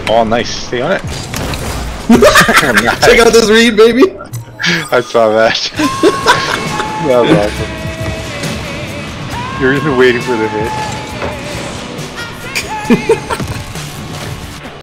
Oh, nice. Stay on it. Nice. Check out this read, baby. I saw that. That was awesome. You're just waiting for the hit.